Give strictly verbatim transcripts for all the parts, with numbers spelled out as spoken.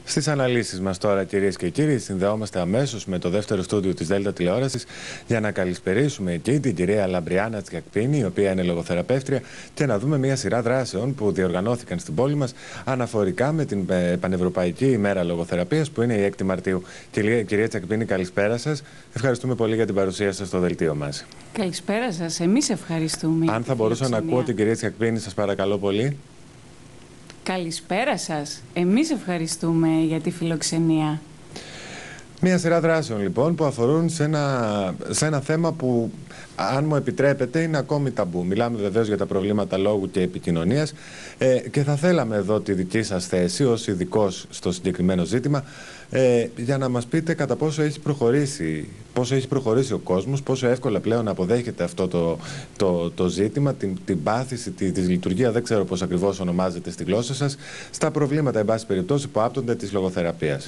Στις αναλύσεις μας τώρα, κυρίες και κύριοι, συνδεόμαστε αμέσως με το δεύτερο στούντιο της Δέλτα Τηλεόρασης για να καλησπερίσουμε εκεί την κυρία Λαμπριάννα Τσιακπίνη, η οποία είναι λογοθεραπεύτρια, και να δούμε μια σειρά δράσεων που διοργανώθηκαν στην πόλη μας αναφορικά με την Πανευρωπαϊκή ημέρα λογοθεραπείας, που είναι η έκτη Μαρτίου. Κυρία, κυρία Τσιακπίνη, καλησπέρα σας. Ευχαριστούμε πολύ για την παρουσία σας στο δελτίο μας. Καλησπέρα σας. Εμείς ευχαριστούμε. Αν θα μπορούσα να ακούω την κυρία Τσιακπίνη, σας παρακαλώ πολύ. Καλησπέρα σας. Εμείς ευχαριστούμε για τη φιλοξενία. Μια σειρά δράσεων λοιπόν που αφορούν σε ένα, σε ένα θέμα που, αν μου επιτρέπετε, είναι ακόμη ταμπού. Μιλάμε βεβαίως για τα προβλήματα λόγου και επικοινωνίας ε, και θα θέλαμε εδώ τη δική σας θέση ως ειδικός στο συγκεκριμένο ζήτημα ε, για να μας πείτε κατά πόσο έχει προχωρήσει, πόσο έχει προχωρήσει ο κόσμος, πόσο εύκολα πλέον αποδέχεται αυτό το, το, το ζήτημα, την, την πάθηση, τη, τη λειτουργία, δεν ξέρω πώς ακριβώς ονομάζεται στη γλώσσα σας, στα προβλήματα, εν πάση περιπτώσει, που άπτονται της λογοθεραπείας.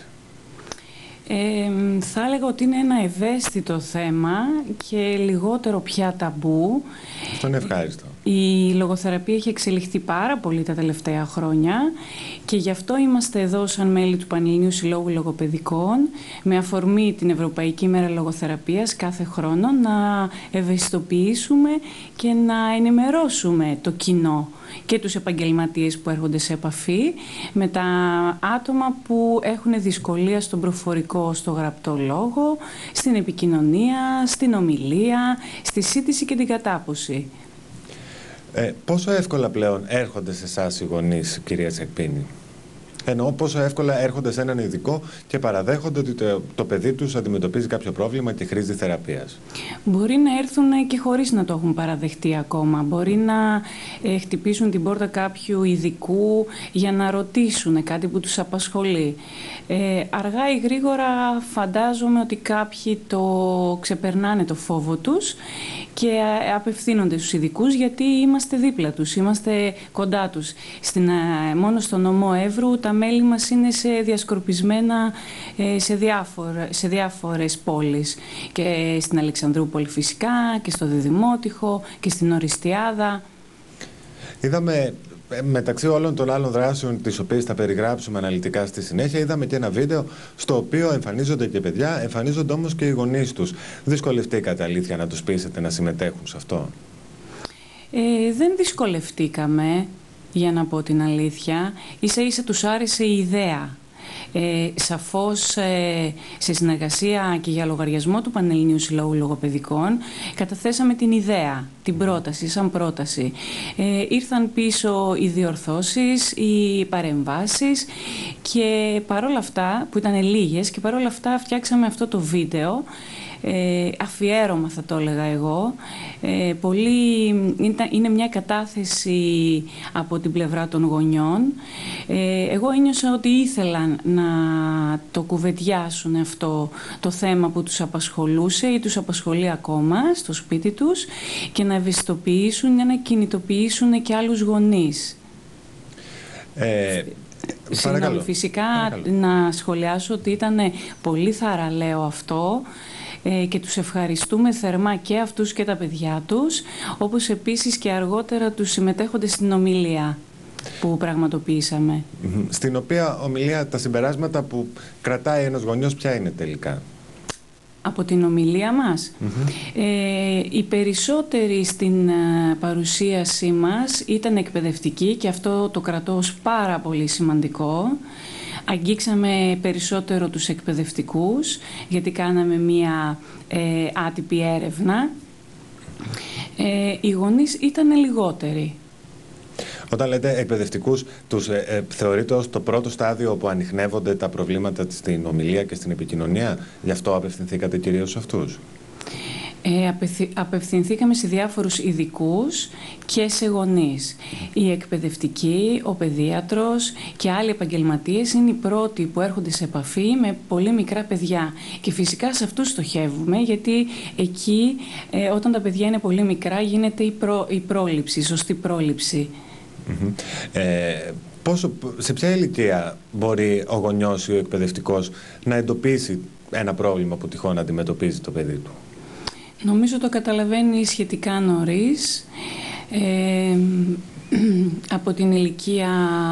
Ε, θα έλεγα ότι είναι ένα ευαίσθητο θέμα και λιγότερο πια ταμπού. Αυτό είναι ευχάριστο. Η λογοθεραπεία έχει εξελιχθεί πάρα πολύ τα τελευταία χρόνια και γι' αυτό είμαστε εδώ σαν μέλη του Πανελληνίου Συλλόγου Λογοπαιδικών με αφορμή την Ευρωπαϊκή Μέρα Λογοθεραπείας κάθε χρόνο να ευαισθητοποιήσουμε και να ενημερώσουμε το κοινό και τους επαγγελματίες που έρχονται σε επαφή με τα άτομα που έχουν δυσκολία στον προφορικό, στο γραπτό λόγο, στην επικοινωνία, στην ομιλία, στη σύντηση και την κατάποση. Ε, πόσο εύκολα πλέον έρχονται σε εσάς οι γονείς, κυρία Τσιακπίνη? Εννοώ πόσο εύκολα έρχονται σε έναν ειδικό και παραδέχονται ότι το, το παιδί τους αντιμετωπίζει κάποιο πρόβλημα και χρήζει θεραπείας. Μπορεί να έρθουν και χωρίς να το έχουν παραδεχτεί ακόμα. Μπορεί να ε, χτυπήσουν την πόρτα κάποιου ειδικού για να ρωτήσουν κάτι που τους απασχολεί. Ε, αργά ή γρήγορα φαντάζομαι ότι κάποιοι το ξεπερνάνε το φόβο τους και απευθύνονται στους ειδικούς, γιατί είμαστε δίπλα τους, είμαστε κοντά τους. Στην, μόνο στο νομό Εύρου τα μέλη μας είναι σε διασκορπισμένα σε, διάφορα, σε διάφορες πόλεις. Και στην Αλεξανδρούπολη φυσικά και στο Διδημότυχο και στην Οριστιάδα. Είδαμε, μεταξύ όλων των άλλων δράσεων, τις οποίες θα περιγράψουμε αναλυτικά στη συνέχεια, είδαμε και ένα βίντεο στο οποίο εμφανίζονται και παιδιά, εμφανίζονται όμως και οι γονείς τους. Δυσκολευτήκατε, αλήθεια, να τους πείσετε να συμμετέχουν σε αυτό? Ε, δεν δυσκολευτήκαμε, για να πω την αλήθεια. Ίσα ίσα τους άρεσε η ιδέα. Ε, σαφώς ε, σε συνεργασία και για λογαριασμό του Πανελληνίου Συλλόγου Λογοπαιδικών καταθέσαμε την ιδέα, την πρόταση, σαν πρόταση. Ε, ήρθαν πίσω οι διορθώσεις, οι παρεμβάσεις και παρόλα αυτά, που ήταν λίγες, και παρόλα αυτά φτιάξαμε αυτό το βίντεο. Ε, αφιέρωμα θα το έλεγα εγώ. Ε, πολύ, είναι μια κατάθεση από την πλευρά των γονιών. Ε, εγώ ένιωσα ότι ήθελαν να το κουβεντιάσουν αυτό το θέμα που τους απασχολούσε ή τους απασχολεί ακόμα στο σπίτι τους και να ευαισθητοποιήσουν ή να κινητοποιήσουν και άλλους γονείς. Ε... Συγγνώμη, φυσικά παρακαλώ. Να σχολιάσω ότι ήταν πολύ θαραλέο αυτό και τους ευχαριστούμε θερμά και αυτούς και τα παιδιά τους, όπως επίσης και αργότερα τους συμμετέχοντες στην ομιλία που πραγματοποιήσαμε. Στην οποία ομιλία τα συμπεράσματα που κρατάει ένας γονιός ποια είναι τελικά? Από την ομιλία μας. Mm-hmm. ε, οι περισσότεροι στην uh, παρουσίασή μας ήταν εκπαιδευτικοί και αυτό το κρατώ ως πάρα πολύ σημαντικό. Αγγίξαμε περισσότερο τους εκπαιδευτικούς, γιατί κάναμε μία ε, άτυπη έρευνα. Ε, οι γονείς ήταν λιγότεροι. Όταν λέτε εκπαιδευτικούς, τους ε, ε, θεωρείτε ως το πρώτο στάδιο όπου ανιχνεύονται τα προβλήματα στην ομιλία και στην επικοινωνία? Γι' αυτό απευθυνθήκατε κυρίως σε αυτούς? Ε, απευθυνθήκαμε σε διάφορους ειδικούς και σε γονείς. Οι εκπαιδευτικοί, ο παιδίατρος και άλλοι επαγγελματίες είναι οι πρώτοι που έρχονται σε επαφή με πολύ μικρά παιδιά. Και φυσικά σε αυτούς στοχεύουμε, γιατί εκεί ε, όταν τα παιδιά είναι πολύ μικρά γίνεται η, προ, η πρόληψη, η σωστή πρόληψη. Mm-hmm. ε, πόσο, σε ποια ηλικία μπορεί ο γονιός ή ο εκπαιδευτικός να εντοπίσει ένα πρόβλημα που τυχόν αντιμετωπίζει το παιδί του? Νομίζω το καταλαβαίνει σχετικά νωρίς. Ε, Από την ηλικία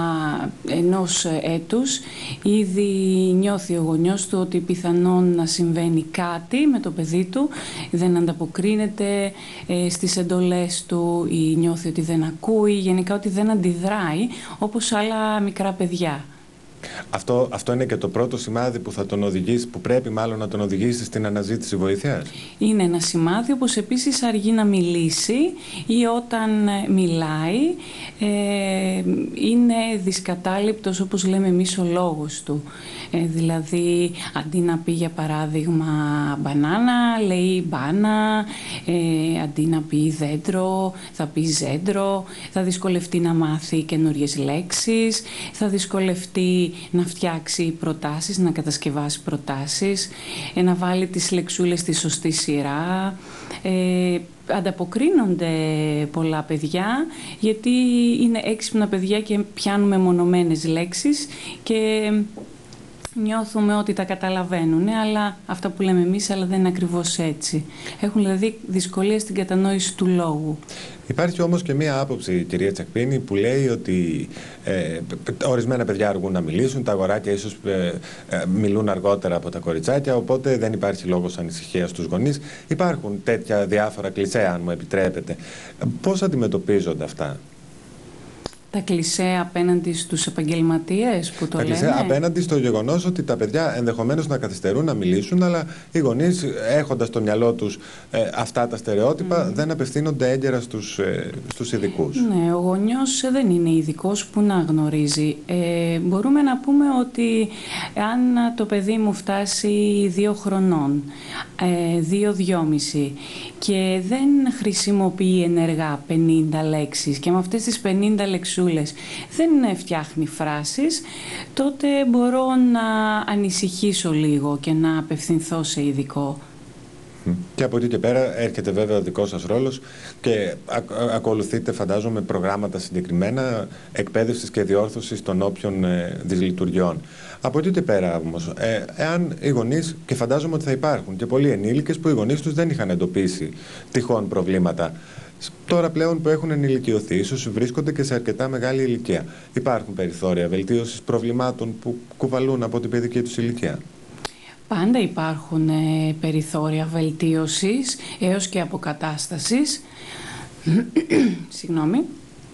ενός έτους ήδη νιώθει ο γονιός του ότι πιθανόν να συμβαίνει κάτι με το παιδί του, δεν ανταποκρίνεται ε, στις εντολές του ή νιώθει ότι δεν ακούει, γενικά ότι δεν αντιδράει όπως άλλα μικρά παιδιά. Αυτό, αυτό είναι και το πρώτο σημάδι που θα τον οδηγήσει, που πρέπει μάλλον να τον οδηγήσει στην αναζήτηση βοήθειας. Είναι ένα σημάδι, όπως επίσης αργεί να μιλήσει ή όταν μιλάει ε, είναι δυσκατάληπτος, όπως λέμε εμείς, ο λόγος του. Ε, δηλαδή, αντί να πει για παράδειγμα μπανάνα, λέει μπάνα, ε, αντί να πει δέντρο, θα πει ζέντρο, θα δυσκολευτεί να μάθει καινούριες λέξεις, θα δυσκολευτεί να φτιάξει προτάσεις, να κατασκευάσει προτάσεις, να βάλει τις λεξούλες στη σωστή σειρά. Ε, ανταποκρίνονται πολλά παιδιά, γιατί είναι έξυπνα παιδιά και πιάνουμε μονομένες λέξεις και νιώθουμε ότι τα καταλαβαίνουν, αλλά αυτά που λέμε εμείς, αλλά δεν είναι ακριβώς έτσι. Έχουν δηλαδή δυσκολία στην κατανόηση του λόγου. Υπάρχει όμως και μία άποψη, κυρία Τσακπίνη, που λέει ότι ε, ορισμένα παιδιά αργούν να μιλήσουν, τα αγοράκια ίσως ε, ε, μιλούν αργότερα από τα κοριτσάκια, οπότε δεν υπάρχει λόγος ανησυχίας στους γονείς. Υπάρχουν τέτοια διάφορα κλισέ, αν μου επιτρέπετε. Πώς αντιμετωπίζονται αυτά? Τα κλισέ απέναντι στους επαγγελματίες που το τα λένε. κλισέ απέναντι στο γεγονός ότι τα παιδιά ενδεχομένως να καθυστερούν να μιλήσουν, αλλά οι γονείς, έχοντας στο μυαλό τους ε, αυτά τα στερεότυπα, mm. δεν απευθύνονται έγκαιρα στους, ε, στους ειδικούς. Ναι, ο γονιός δεν είναι ειδικός που να γνωρίζει. Ε, μπορούμε να πούμε ότι αν το παιδί μου φτάσει δύο χρονών, ε, δύο, δυόμιση και δεν χρησιμοποιεί ενεργά πενήντα λέξεις και με αυτές τις πενήντα λεξούλες δεν φτιάχνει φράσεις, τότε μπορώ να ανησυχήσω λίγο και να απευθυνθώ σε ειδικό. Και από εκεί και πέρα έρχεται βέβαια ο δικός σας ρόλος και ακολουθείτε, φαντάζομαι, προγράμματα συγκεκριμένα εκπαίδευσης και διόρθωσης των όποιων ε, δυσλειτουργιών. Από εκεί και πέρα όμως, ε, εάν οι γονείς, και φαντάζομαι ότι θα υπάρχουν και πολλοί ενήλικες που οι γονείς τους δεν είχαν εντοπίσει τυχόν προβλήματα, τώρα πλέον που έχουν ενηλικιωθεί, ίσως βρίσκονται και σε αρκετά μεγάλη ηλικία, υπάρχουν περιθώρια βελτίωσης προβλημάτων που κουβαλούν από την παιδική τους ηλικία? Πάντα υπάρχουν ε, περιθώρια βελτίωσης έως και αποκατάστασης. Συγγνώμη.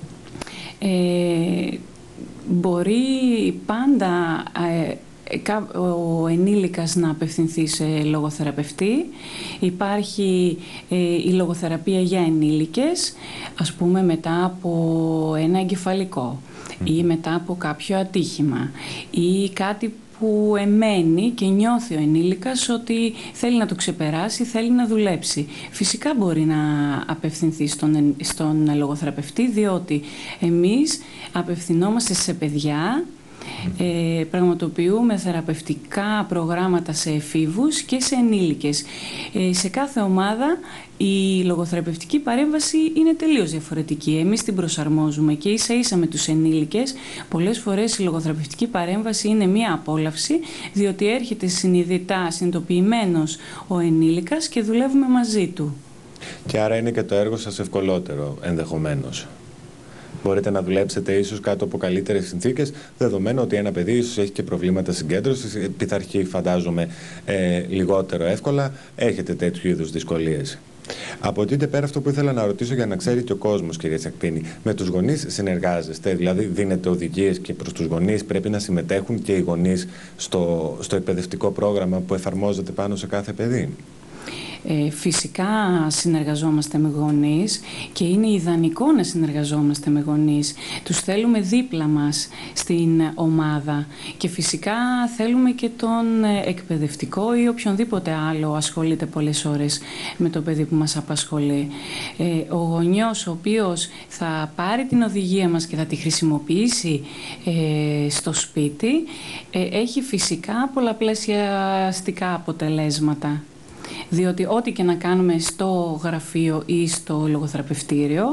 Ε, μπορεί πάντα ε, ο ενήλικας να απευθυνθεί σε λογοθεραπευτή. Υπάρχει ε, η λογοθεραπεία για ενήλικες, ας πούμε μετά από ένα εγκεφαλικό ή μετά από κάποιο ατύχημα ή κάτι που εμένει και νιώθει ο ενήλικας ότι θέλει να το ξεπεράσει, θέλει να δουλέψει. Φυσικά μπορεί να απευθυνθεί στον, στον λογοθεραπευτή, διότι εμείς απευθυνόμαστε σε παιδιά, ε, πραγματοποιούμε θεραπευτικά προγράμματα σε εφήβους και σε ενήλικες. Ε, σε κάθε ομάδα η λογοθεραπευτική παρέμβαση είναι τελείως διαφορετική. Εμείς την προσαρμόζουμε και ίσα ίσα με τους ενήλικες. Πολλές φορές η λογοθεραπευτική παρέμβαση είναι μία απόλαυση, διότι έρχεται συνειδητά, συνειδητοποιημένος ο ενήλικας και δουλεύουμε μαζί του. Και άρα είναι και το έργο σας ευκολότερο ενδεχομένως. Μπορείτε να δουλέψετε ίσως κάτω από καλύτερες συνθήκες, δεδομένου ότι ένα παιδί ίσως έχει και προβλήματα συγκέντρωσης, πειθαρχεί, φαντάζομαι, ε, λιγότερο εύκολα. Έχετε τέτοιου είδους δυσκολίες. Από εκεί και πέρα, αυτό που ήθελα να ρωτήσω για να ξέρει και ο κόσμος, κυρία Τσακπίνη, με τους γονείς συνεργάζεστε, δηλαδή δίνετε οδηγίες και προς τους γονείς, πρέπει να συμμετέχουν και οι γονείς στο, στο εκπαιδευτικό πρόγραμμα που εφαρμόζεται πάνω σε κάθε παιδί? Ε, φυσικά συνεργαζόμαστε με γονείς και είναι ιδανικό να συνεργαζόμαστε με γονείς. Τους θέλουμε δίπλα μας στην ομάδα και φυσικά θέλουμε και τον εκπαιδευτικό ή οποιονδήποτε άλλο ασχολείται πολλές ώρες με το παιδί που μας απασχολεί. Ε, ο γονιός ο οποίος θα πάρει την οδηγία μας και θα τη χρησιμοποιήσει ε, στο σπίτι ε, έχει φυσικά πολλαπλασιαστικά αποτελέσματα. Διότι ό,τι και να κάνουμε στο γραφείο ή στο λογοθεραπευτήριο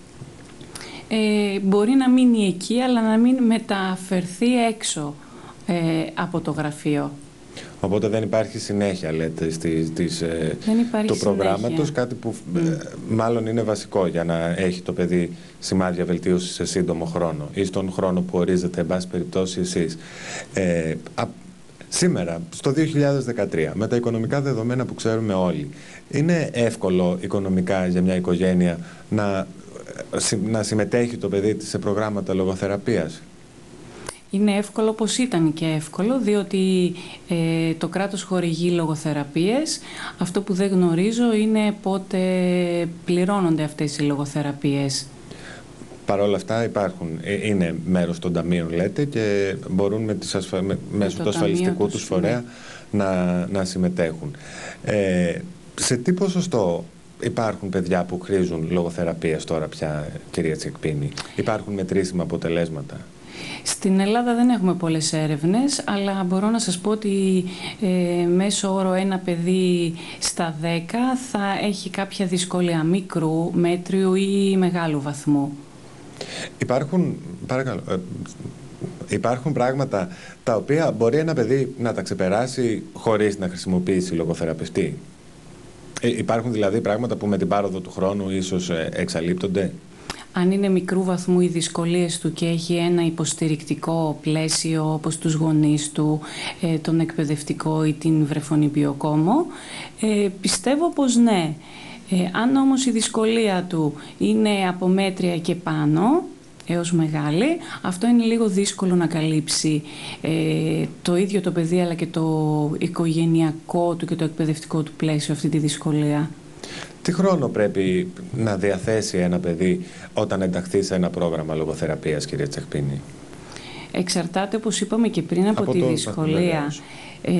ε, μπορεί να μείνει εκεί, αλλά να μην μεταφερθεί έξω ε, από το γραφείο. Οπότε δεν υπάρχει συνέχεια, λέτε, στις, στις, δεν υπάρχει του προγράμματος, κάτι που mm. ε, μάλλον είναι βασικό για να έχει το παιδί σημάδια βελτίωσης σε σύντομο χρόνο ή στον χρόνο που ορίζετε, εν πάση περιπτώσει, εσείς. Ε, α, σήμερα, στο δύο χιλιάδες δεκατρία, με τα οικονομικά δεδομένα που ξέρουμε όλοι, είναι εύκολο οικονομικά για μια οικογένεια να, να συμμετέχει το παιδί της σε προγράμματα λογοθεραπείας? Είναι εύκολο, όπως ήταν και εύκολο, διότι ε, το κράτος χορηγεί λογοθεραπείες. Αυτό που δεν γνωρίζω είναι πότε πληρώνονται αυτές οι λογοθεραπείες. Παρ' όλα αυτά υπάρχουν, είναι μέρος των ταμείων, λέτε, και μπορούν με τις ασφα... με... μέσω του ασφαλιστικού τους φορέα ναι. να, να συμμετέχουν. Ε, σε τι ποσοστό υπάρχουν παιδιά που χρήζουν λογοθεραπείας τώρα πια, κυρία Τσεκπίνη? Υπάρχουν μετρήσιμα αποτελέσματα? Στην Ελλάδα δεν έχουμε πολλές έρευνες, αλλά μπορώ να σας πω ότι ε, μέσω όρο ένα παιδί στα δέκα θα έχει κάποια δυσκολία μικρού, μέτριου ή μεγάλου βαθμού. Υπάρχουν, παρακαλώ, ε, υπάρχουν πράγματα τα οποία μπορεί ένα παιδί να τα ξεπεράσει χωρίς να χρησιμοποιήσει λογοθεραπευτή? Ε, υπάρχουν δηλαδή πράγματα που με την πάροδο του χρόνου ίσως ε, εξαλείπτονται? Αν είναι μικρού βαθμού οι δυσκολίες του και έχει ένα υποστηρικτικό πλαίσιο όπως τους γονείς του, ε, τον εκπαιδευτικό ή την βρεφονιπιοκόμο, ε, πιστεύω πως ναι. Ε, αν όμως η δυσκολία του είναι από μέτρια και πάνω έως μεγάλη, αυτό είναι λίγο δύσκολο να καλύψει ε, το ίδιο το παιδί αλλά και το οικογενειακό του και το εκπαιδευτικό του πλαίσιο αυτή τη δυσκολία. Τι χρόνο πρέπει να διαθέσει ένα παιδί όταν ενταχθεί σε ένα πρόγραμμα λογοθεραπείας, κυρία Τσεκπίνη? Εξαρτάται, όπως είπαμε και πριν, από, από τη δυσκολία ε,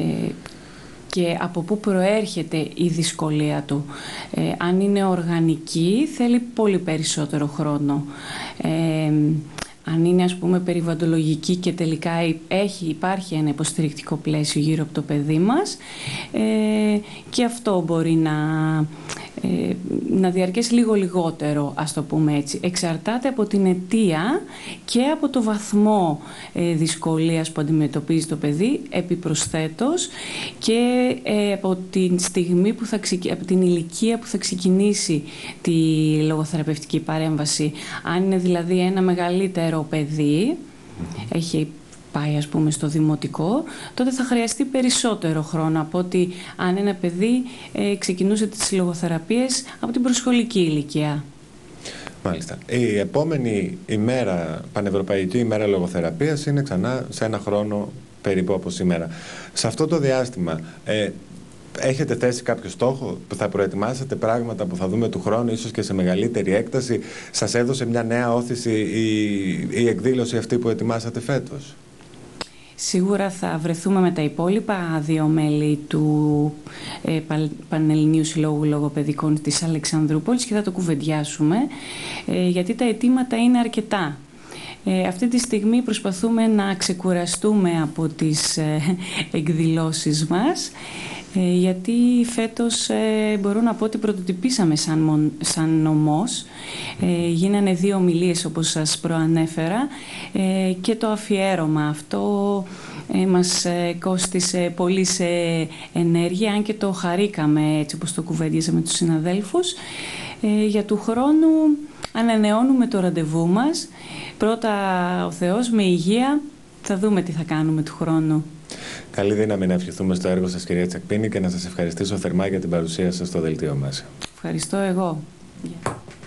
και από πού προέρχεται η δυσκολία του. Ε, αν είναι οργανική, θέλει πολύ περισσότερο χρόνο. Ε, αν είναι, ας πούμε, περιβαλλοντολογική και τελικά έχει, υπάρχει ένα υποστηρικτικό πλαίσιο γύρω από το παιδί μας, ε, και αυτό μπορεί να, ε, να διαρκέσει λίγο λιγότερο, ας το πούμε έτσι. Εξαρτάται από την αιτία και από το βαθμό ε, δυσκολίας που αντιμετωπίζει το παιδί, επιπροσθέτως, και ε, από την στιγμή που θα ξεκι... από την ηλικία που θα ξεκινήσει τη λογοθεραπευτική παρέμβαση. Αν είναι δηλαδή ένα μεγαλύτερο παιδί, mm-hmm. έχει πάει, ας πούμε, στο δημοτικό, τότε θα χρειαστεί περισσότερο χρόνο από ότι αν ένα παιδί ε, ξεκινούσε τις λογοθεραπείες από την προσχολική ηλικία. Μάλιστα. Η επόμενη ημέρα, πανευρωπαϊκή ημέρα λογοθεραπείας, είναι ξανά σε ένα χρόνο περίπου από σήμερα. Σε αυτό το διάστημα ε, έχετε θέσει κάποιο στόχο που θα προετοιμάσετε, πράγματα που θα δούμε του χρόνου, ίσως και σε μεγαλύτερη έκταση? Σας έδωσε μια νέα όθηση η, η εκδήλωση αυτή που ετοιμάσατε φέτος? Σίγουρα θα βρεθούμε με τα υπόλοιπα δύο μέλη του ε, Πανελληνίου Συλλόγου Λογοπαιδικών της Αλεξανδρούπολης και θα το κουβεντιάσουμε, ε, γιατί τα αιτήματα είναι αρκετά. Ε, αυτή τη στιγμή προσπαθούμε να ξεκουραστούμε από τις ε, εκδηλώσεις μας, ε, γιατί φέτος ε, μπορώ να πω ότι πρωτοτυπήσαμε σαν, σαν νομός. Ε, γίνανε δύο ομιλίες, όπως σας προανέφερα, ε, και το αφιέρωμα αυτό ε, μας ε, κόστισε πολύ σε ενέργεια, αν και το χαρήκαμε έτσι όπως το κουβέντιαζα με τους συναδέλφους. Ε, για του χρόνου ανανεώνουμε το ραντεβού μας. Πρώτα ο Θεός, με υγεία, θα δούμε τι θα κάνουμε του χρόνου. Καλή δύναμη να ευχηθούμε στο έργο σας, κυρία Τσεκπίνη, και να σας ευχαριστήσω θερμά για την παρουσία σας στο δελτίο μας. Ευχαριστώ εγώ. Yeah.